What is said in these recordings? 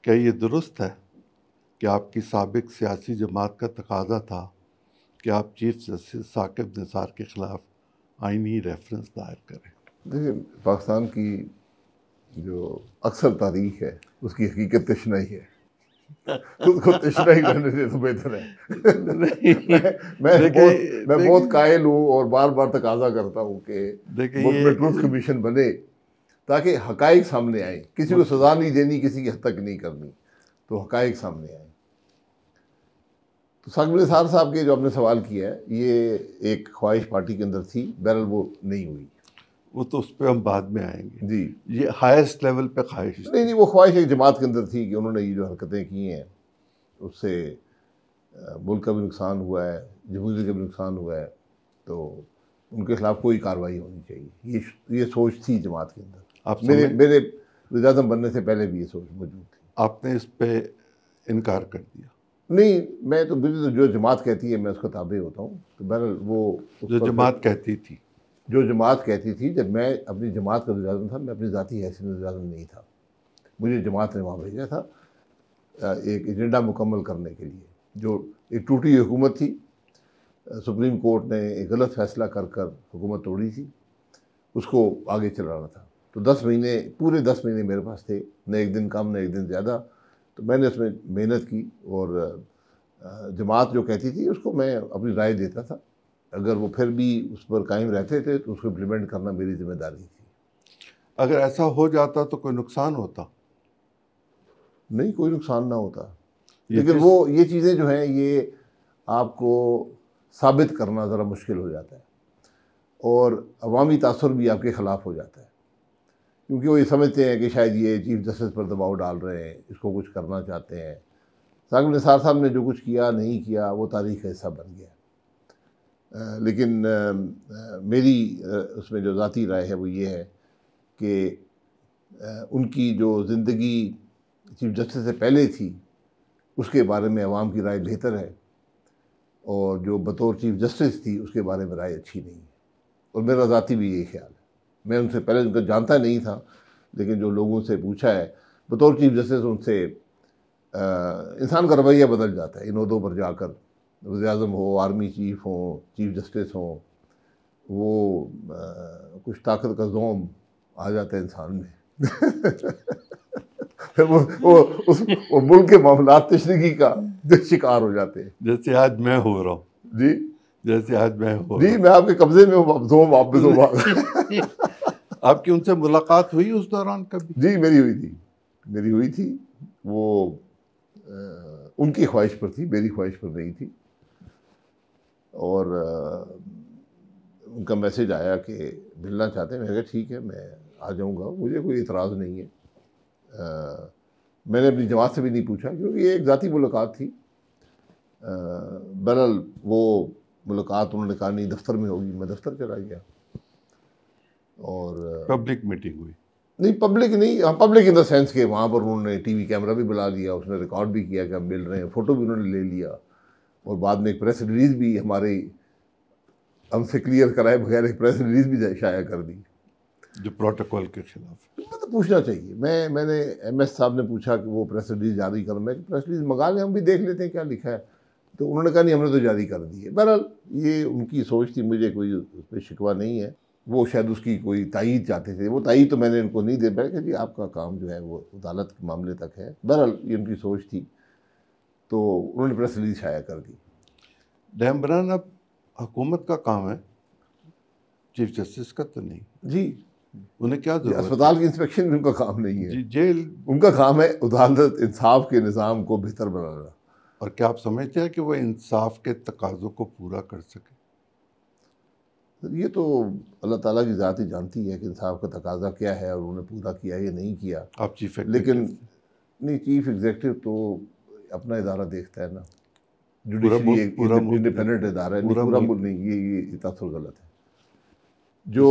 क्या ये दुरुस्त है कि आपकी साबिक सियासी जमात का तकाजा था कि आप चीफ जस्टिस साकिब निसार के खिलाफ आईनी रेफरेंस दायर करें? देखिए, पाकिस्तान की जो अक्सर तारीख है उसकी हकीकत तशनाई है। उसको तशनाई रहने से तो बेहतर है। मैं बहुत कायल हूँ और बार बार तकाजा करता हूँ कि मुल्क में ट्रूथ कमीशन बने ताकि हकाइक सामने आए। किसी को सजा नहीं देनी, किसी की हद तक नहीं करनी, तो हकाइक सामने आए। तो साकिब निसार साहब के जो आपने सवाल किया है, ये एक ख्वाहिश पार्टी के अंदर थी, बहरहाल वो नहीं हुई। वो तो उस पर हम बाद में आएंगे जी। ये हाईएस्ट लेवल पे ख्वाहिश नहीं, वो ख्वाहिश एक जमात के अंदर थी कि उन्होंने ये जो हरकतें की हैं उससे मुल्क का भी नुकसान हुआ है, जमहूरियत का भी नुकसान हुआ है, तो उनके खिलाफ कोई कार्रवाई होनी चाहिए। ये सोच थी जमात के अंदर। आप मेरे वज़ीर-ए-आज़म बनने से पहले भी ये सोच मौजूद थी। आपने इस पे इनकार कर दिया? नहीं, मैं तो जो जमात कहती है मैं उसका ताबे होता हूँ। तो बहरहाल वो जो जमात कहती थी, जब मैं अपनी जमात का वज़ीर-ए-आज़म था, मैं अपनी ज़ाती हैसियत में वज़ीर-ए-आज़म नहीं था। मुझे जमात ने वहाँ भेजा था एक एजेंडा मुकम्मल करने के लिए। जो एक टूटी हुई हुकूमत थी, सुप्रीम कोर्ट ने एक गलत फैसला कर हुकूमत तोड़ी थी, उसको आगे चलाना था। तो 10 महीने, पूरे 10 महीने मेरे पास थे, न एक दिन कम न एक दिन ज़्यादा। तो मैंने उसमें मेहनत की और जमात जो कहती थी उसको मैं अपनी राय देता था। अगर वो फिर भी उस पर कायम रहते थे तो उसको इम्प्लीमेंट करना मेरी जिम्मेदारी थी। अगर ऐसा हो जाता तो कोई नुकसान होता? नहीं, कोई नुकसान ना होता, लेकिन वो ये चीज़ें जो हैं ये आपको साबित करना ज़रा मुश्किल हो जाता है और अवामी तासुर भी आपके ख़िलाफ़ हो जाता है, क्योंकि वो ये समझते हैं कि शायद ये चीफ जस्टिस पर दबाव डाल रहे हैं, इसको कुछ करना चाहते हैं। साकिब निसार साहब ने जो कुछ किया नहीं किया वो तारीख़ का हिस्सा बन गया। लेकिन मेरी उसमें जो ज़ाती राय है वो ये है कि उनकी जो ज़िंदगी चीफ जस्टिस से पहले थी उसके बारे में अवाम की राय बेहतर है, और जो बतौर चीफ जस्टिस थी उसके बारे में राय अच्छी नहीं है। और मेरा ज़ाती भी यही ख्याल है। मैं उनसे पहले उनको जानता नहीं था, लेकिन जो लोगों से पूछा है बतौर चीफ जस्टिस, उनसे इंसान का रवैया बदल जाता है। इन ओहदों पर जाकर वज़ीर-ए-आज़म हो, आर्मी चीफ हो, चीफ जस्टिस हो, वो कुछ ताकत का ज़ोम आ जाता है इंसान में। फिर वो मुल्क के मामलात तशरीकी का शिकार हो जाते हैं। जैसे आज मैं हो रहा हूँ जी, जैसे आज मैं हो जी, मैं आपके कब्जे में हूँ, ज़ोम वापस हो। आपकी उनसे मुलाकात हुई उस दौरान कभी? जी, मेरी हुई थी। वो उनकी ख्वाहिश पर थी, मेरी ख्वाहिश पर नहीं थी। और उनका मैसेज आया कि मिलना चाहते हैं। मैंने कहा ठीक है, मैं आ जाऊंगा, मुझे कोई इतराज़ नहीं है। मैंने अपनी जमात से भी नहीं पूछा, क्योंकि ये एक ज़ाती मुलाकात थी। बहरहाल वो मुलाकात उन्होंने कहा नहीं दफ्तर में होगी, मैं दफ्तर चला गया। और पब्लिक मीटिंग हुई? नहीं, पब्लिक नहीं, हाँ पब्लिक इन द सेंस के वहाँ पर उन्होंने टीवी कैमरा भी बुला लिया, उसने रिकॉर्ड भी किया कि हम मिल रहे हैं, फ़ोटो भी उन्होंने ले लिया, और बाद में एक प्रेस रिलीज़ भी हमसे क्लियर कराए बगैर एक प्रेस रिलीज़ भी शाया कर दी, जो प्रोटोकॉल के खिलाफ। तो पूछना चाहिए। मैंने MS साहब ने पूछा कि वो प्रेस रिलीज़ जारी कर, मैं प्रेस रिलीज़ मंगा लें, हम भी देख लेते हैं क्या लिखा है। तो उन्होंने कहा नहीं, हमने तो जारी कर दी है। बहरहाल ये उनकी सोच थी, मुझे कोई उस पर शिकवा नहीं है। वो शायद उसकी कोई तायीद चाहते थे, वो तायीद तो मैंने इनको नहीं दे पाया कि जी आपका काम जो है वो अदालत के मामले तक है। बहरहाल ये उनकी सोच थी, तो उन्होंने प्रेस रिलीज शाया कर दी। डैमरान अब हुकूमत का काम है, चीफ जस्टिस का तो नहीं। जी, उन्हें क्या जरूरत? अस्पताल की इंस्पेक्शन भी उनका काम नहीं है। जी, जेल उनका काम है अदालत इंसाफ के निज़ाम को बेहतर बनाना। और क्या आप समझते हैं कि वो इंसाफ के तकाज़ों को पूरा कर सके? ये तो अल्लाह ताला की ज़ात ही जानती है कि इंसाफ का तकाजा क्या है और उन्होंने पूरा किया या नहीं किया। आप चीफ लेकिन नहीं, चीफ एग्जीक्यूटिव तो अपना इदारा देखता है ना, जुडिशरी एक इंडिपेंडेंट इदारा है। पूरा मुल्क नहीं, ये तासुर गलत है। जो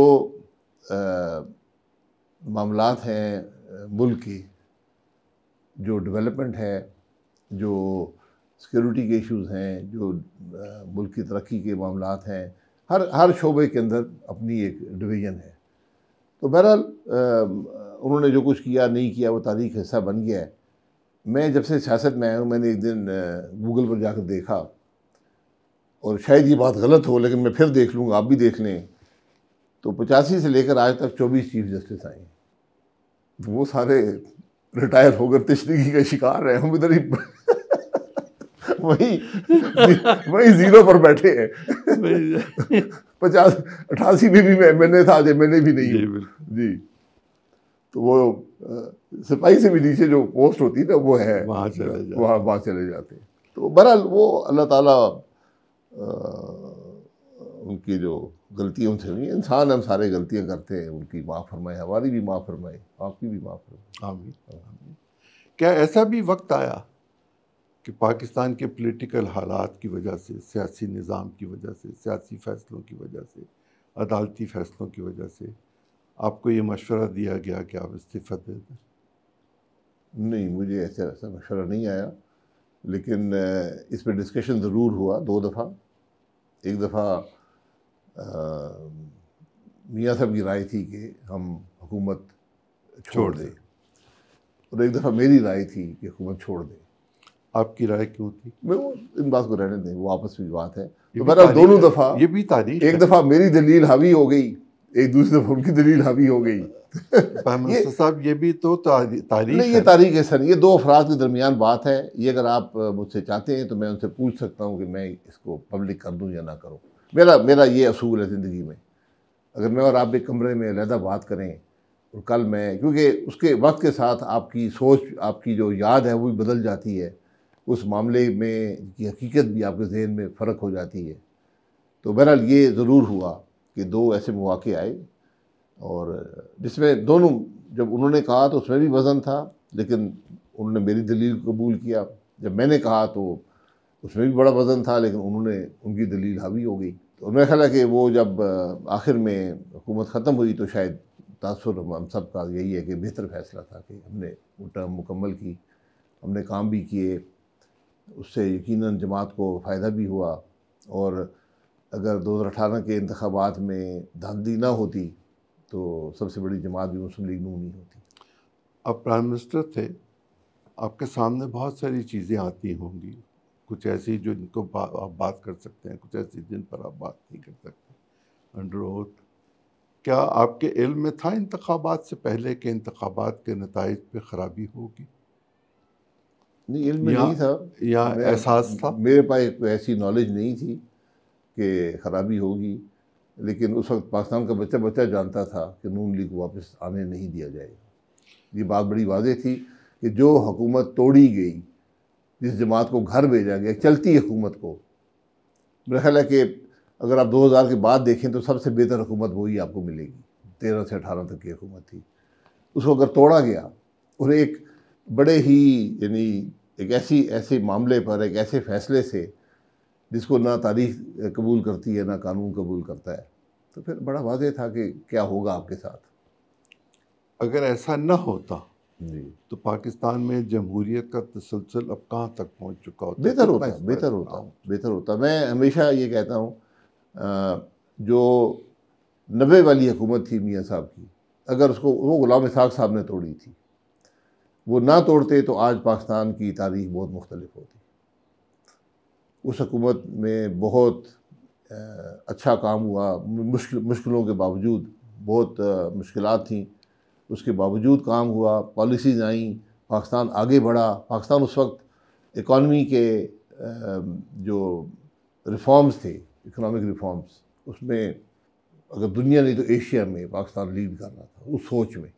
मामलात हैं मुल्क की, जो डेवलपमेंट है, जो सिक्योरिटी के इश्यूज़ हैं, जो मुल्क की तरक्की के मामलात हैं, हर शोबे के अंदर अपनी एक डिवीज़न है। तो बहरहाल उन्होंने जो कुछ किया नहीं किया वो तारीख़ हिस्सा बन गया है। मैं जब से सियासत में आया हूँ, मैंने एक दिन गूगल पर जाकर देखा, और शायद ये बात गलत हो लेकिन मैं फिर देख लूँगा, आप भी देख लें, तो 85 से लेकर आज तक 24 चीफ जस्टिस आए हैं। वो सारे रिटायर होकर तशरीकी का शिकार है, हम इधर ही वही जीरो पर बैठे हैं। 88 में भी मैं एमएनए था, आज एमएनए भी नहीं हूँ जी। तो वो सिपाही से भी नीचे जो पोस्ट होती है ना, वो है वहाँ चले जाते हैं। तो बहरहाल वो अल्लाह ताला उनकी जो गलतियाँ उनसे हुई, इंसान हम सारे गलतियाँ करते हैं, उनकी माफ़ फरमाए, हमारी भी माफ़ फरमाए, आपकी भी माफ़ फरमाए। आमीन आमीन। क्या ऐसा भी वक्त आया कि पाकिस्तान के पॉलिटिकल हालात की वजह से, सियासी निज़ाम की वजह से, सियासी फ़ैसलों की वजह से, अदालती फ़ैसलों की वजह से आपको ये मशवरा दिया गया कि आप इस्तीफ़ा दे दें? नहीं, मुझे ऐसा मशवरा नहीं आया, लेकिन इस पर डिस्कशन ज़रूर हुआ 2 दफ़ा। एक दफ़ा मियाँ साहब की राय थी कि हम हुकूमत छोड़ दें, और एक दफ़ा मेरी राय थी कि हुकूमत छोड़ दें। आपकी राय क्यों थी? मैं वो इन बात को रहने दें, वो आपस में बात है। तो बहरहाल दोनों दफ़ा ये भी तारीख, एक दफ़ा मेरी दलील हावी हो गई, एक दूसरी दफ़ा उनकी दलील हावी हो गई। साहब ये भी तो तारीख नहीं, ये तारीख है सर, ये 2 अफराद के दरमियान बात है। ये अगर आप मुझसे चाहते हैं तो मैं उनसे पूछ सकता हूँ कि मैं इसको पब्लिक कर दूँ या ना करूँ। मेरा ये असूल है ज़िंदगी में, अगर मैं और आप एक कमरे में अलहदा बात करें और कल मैं, क्योंकि उसके वक्त के साथ आपकी सोच, आपकी जो याद है वो भी बदल जाती है, उस मामले में की हकीकत भी आपके जहन में फ़र्क हो जाती है। तो बहरहाल ये ज़रूर हुआ कि 2 ऐसे मौक़े आए, और जिसमें दोनों, जब उन्होंने कहा तो उसमें भी वज़न था, लेकिन उन्होंने मेरी दलील को कबूल किया। जब मैंने कहा तो उसमें भी बड़ा वज़न था, लेकिन उनकी दलील हावी हो गई। तो मेरा ख्याल है कि वो जब आखिर में हुकूमत ख़त्म हुई तो शायद तासुर हम सब का यही है कि बेहतर फ़ैसला था कि हमने वो टर्म मुकम्मल की, हमने काम भी किए, उससे यकीनन जमात को फ़ायदा भी हुआ। और अगर 2018 के इंतखाबात में धांधली ना होती तो सबसे बड़ी जमात भी मुस्लिम लीग नून ही होती। आप प्राइम मिनिस्टर थे, आपके सामने बहुत सारी चीज़ें आती होंगी, कुछ ऐसी जो इनको आप बात कर सकते हैं, कुछ ऐसी जिन पर आप बात नहीं कर सकते अंडर ओथ। क्या आपके इल्म में था इंतखाबात से पहले के इंतखाबात के नताइज पे ख़राबी होगी? नहीं, इल्म में नहीं था या एहसास था? मेरे पास ऐसी नॉलेज नहीं थी कि ख़राबी होगी, लेकिन उस वक्त पाकिस्तान का बच्चा जानता था कि नून लीग को वापस आने नहीं दिया जाएगा। ये बात बड़ी वाज़ेह थी कि जो हुकूमत तोड़ी गई, जिस जमात को घर भेजा गया, चलती हुकूमत को, मेरा ख्याल है कि अगर आप 2000 के बाद देखें तो सबसे बेहतर हुकूमत वही आपको मिलेगी। 13 से 18 तक की हुकूमत थी, उसको अगर तोड़ा गया और एक बड़े ही, यानी एक ऐसे मामले पर, एक ऐसे फ़ैसले से जिसको ना तारीख कबूल करती है ना कानून कबूल करता है, तो फिर बड़ा वाज़ेह था कि क्या होगा आपके साथ। अगर ऐसा न होता जी, तो पाकिस्तान में जमहूरियत का तसलसल अब कहाँ तक पहुँच चुका होता? बेहतर होता। मैं हमेशा ये कहता हूँ, जो 90 वाली हुकूमत थी मियाँ साहब की, अगर उसको वो गुलाम इसहाक़ साहब ने तोड़ी थी, वो ना तोड़ते तो आज पाकिस्तान की तारीख बहुत मुख्तलिफ होती। उस हुकूमत में बहुत अच्छा काम हुआ, मुश्किलों के बावजूद, बहुत मुश्किलात थी, उसके बावजूद काम हुआ, पॉलिसीज़ आई, पाकिस्तान आगे बढ़ा। पाकिस्तान उस वक्त इकॉनमी के जो रिफॉर्म्स थे, इकोनॉमिक रिफॉर्म्स, उसमें अगर दुनिया नहीं तो एशिया में पाकिस्तान लीड कर रहा था उस सोच में।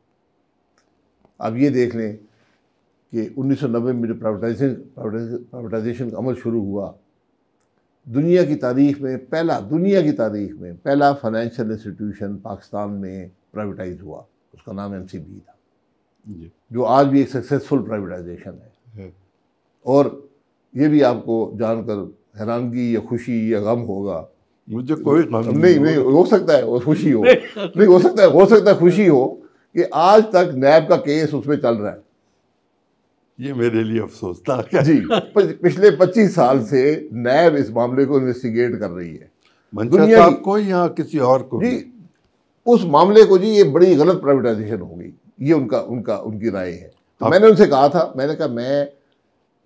अब ये देख लें कि 1990 में जो प्राइवेटाइजेशन का अमल शुरू हुआ, दुनिया की तारीख में पहला फाइनेंशियल इंस्टीट्यूशन पाकिस्तान में प्राइवेटाइज हुआ, उसका नाम MCB था, जो आज भी एक सक्सेसफुल प्राइवेटाइजेशन है। और ये भी आपको जानकर हैरानगी या खुशी या गम होगा, मुझे कोई गम नहीं हो सकता है, वो खुशी हो नहीं हो सकता है खुशी हो कि आज तक नैब का केस उसमें चल रहा है। ये मेरे लिए अफसोसनाक है जी। पिछले 25 साल से नैब इस मामले को इन्वेस्टिगेट कर रही है, दुनिया साहब को या किसी और को जी, उस मामले को जी, ये बड़ी गलत प्राइवेटाइजेशन हो गई, ये उनकी राय है। तो मैंने उनसे कहा था, मैंने कहा मैं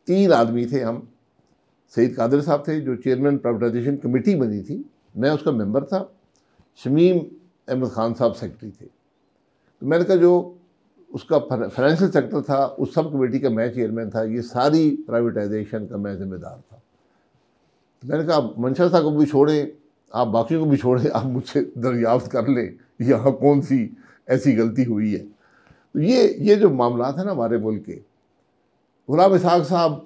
3 आदमी थे हम। सईद कादिर साहब थे जो चेयरमैन प्राइवेटाइजेशन कमेटी बनी थी, मैं उसका मेंबर था। शमीम अहमद खान साहब सेक्रेटरी थे। तो मैंने कहा जो उसका फाइनेंशियल सेक्टर था उस सब कमेटी का मैं चेयरमैन था, ये सारी प्राइवेटाइजेशन का मैं जिम्मेदार था। तो मैंने कहा मंशा साहब को भी छोड़ें, आप बाकियों को भी छोड़ें, आप मुझसे दरियाफ्त कर लें यहाँ कौन सी ऐसी गलती हुई है। तो ये जो मामला है ना हमारे मुल्क के, गुलाम इसहाक साहब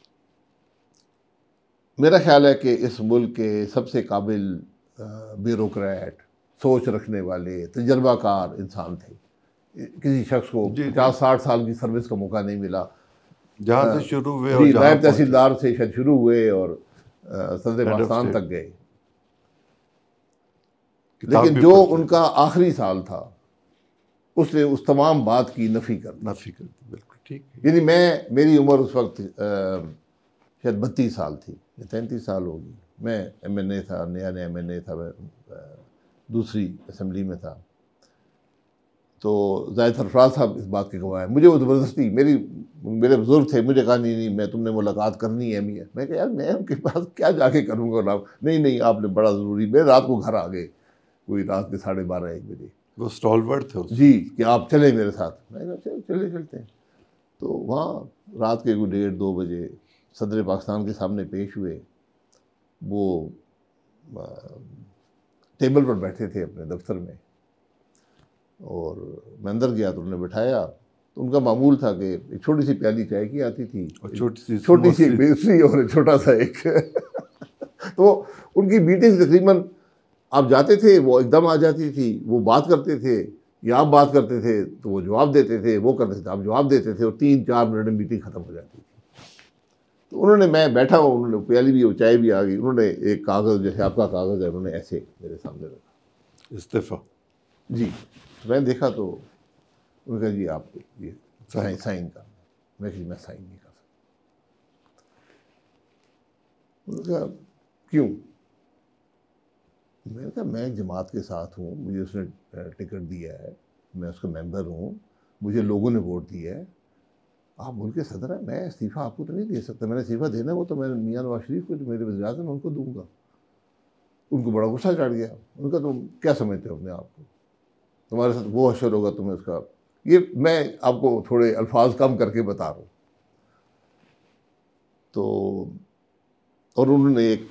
मेरा ख्याल है कि इस मुल्क के सबसे काबिल ब्यूरोक्रेट, सोच रखने वाले, तजर्बाकार इंसान थे। किसी शख्स को 50-60 साल की सर्विस का मौका नहीं मिला। जहाँ से शुरू हुए जी, नायब तहसीलदार से शायद शुरू हुए और सदर पाकिस्तान तक गए। लेकिन जो उनका आखिरी साल था उसने उस तमाम बात की नफ़ी कर दी। बिल्कुल ठीक। यानी मेरी उम्र उस वक्त शायद 32 साल थी या 33 साल होगी। मैं MNA था, नया MNA था, मैं दूसरी असम्बली में था। तो जाहिद सरफराज साहब इस बात के गवाह हैं। मुझे वो ज़बरदस्ती मेरे बुजुर्ग थे, मुझे कहा नहीं मैं तुमने मुलाकात करनी है मियाँ। मैं कहा यार मैं उनके पास क्या जाके करूँगा ना। नहीं आपने बड़ा ज़रूरी। मैं रात को घर आ गए, कोई रात के 12:30-1 बजे। वो स्टॉलवर्ड थे जी कि आप चले मेरे साथ। मैं कहा चलते हैं। तो वहाँ रात के 1:30-2 बजे सदर पाकिस्तान के सामने पेश हुए। वो टेबल पर बैठे थे अपने दफ्तर में और मैं अंदर गया तो उन्होंने बिठाया। तो उनका मामूल था कि एक छोटी सी प्याली चाय की आती थी, छोटी सी एक पेस्ट्री और एक छोटा सा एक तो उनकी मीटिंग तकरीबन आप जाते थे वो एकदम आ जाती थी। वो बात करते थे या आप बात करते थे तो वो जवाब देते थे, वो करते थे आप जवाब देते थे, और 3-4 मिनट में मीटिंग ख़त्म हो जाती थी। तो उन्होंने, मैं बैठा हूँ, उन्होंने प्याली भी, चाय भी आ गई, उन्होंने एक कागज़ जैसे आपका कागज़ है उन्होंने ऐसे मेरे सामने रखा, इस्तीफ़ा। जी। तो मैंने देखा तो उन्होंने कहा जी आप ये साइन करना। मैं साइन नहीं कर सकता। उन्होंने कहा क्यों? मैंने कहा मैं जमात के साथ हूँ, मुझे उसने टिकट दिया है, मैं उसका मेंबर हूँ, मुझे लोगों ने वोट दिया है, आप मुल्क के सदर हैं, मैं इस्तीफ़ा आपको तो नहीं दे सकता। मैंने इस्तीफ़ा देना वो तो मैं मियाँ नवाज शरीफ को, जो मेरे वज़ीर-ए-आज़म हैं, उनको दूंगा। उनको बड़ा गुस्सा चढ़ गया। उनका तुम क्या समझते हो अपने आप को, तुम्हारे साथ वो हशर होगा तुम्हें उसका। ये मैं आपको थोड़े अल्फाज कम करके बता रहा हूँ। तो और उन्होंने एक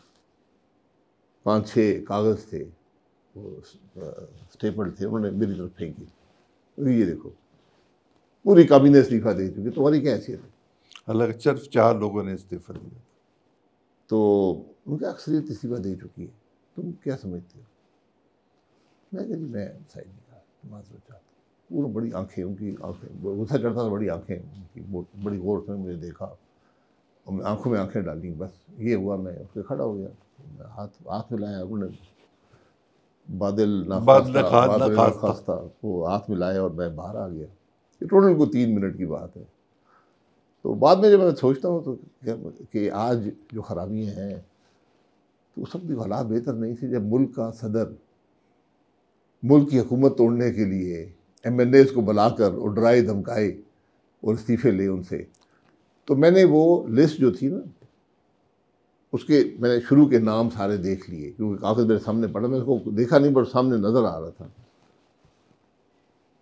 5-6 कागज़ थे वो स्टेपल्ड थे, उन्होंने मेरी तरफ फेंकी। ये देखो पूरी काबीना इस्तीफ़ा दे चुकी, तुम्हारी क्या हैसियत है? हालांकि सिर्फ 4 लोगों ने इस्तीफ़ा दिया। तो उनकी अक्सरियत इस्तीफ़ा दे चुकी है, तुम क्या समझते हो? मैं कहा जी मैं साइन नहीं कहा, माजरत चाहता। पूरा बड़ी आंखें, उनकी आंखें, गुस्सा चढ़ता था, बड़ी आंखें उनकी, बड़ी गौर से मुझे देखा और मैं आंखों में आंखें डाली। बस ये हुआ, मैं उसके खड़ा हो गया, हाथ मिलाया। उन्होंने बादल नाखास्ता वो हाथ मिलाया और मैं बाहर आ गया। ये टोटल को 3 मिनट की बात है। तो बाद में जब मैं सोचता हूँ तो कि आज जो खराबियाँ हैं तो उस वक्त भी हालात बेहतर नहीं थी जब मुल्क का सदर मुल्क की हुकूमत तोड़ने के लिए MNAs को बुलाकर और डराए धमकाए और इस्तीफ़े ले उनसे। तो मैंने वो लिस्ट जो थी ना उसके मैंने शुरू के नाम सारे देख लिए, क्योंकि कागज़ मेरे सामने पड़ा, मैं उसको देखा नहीं पर सामने नज़र आ रहा था।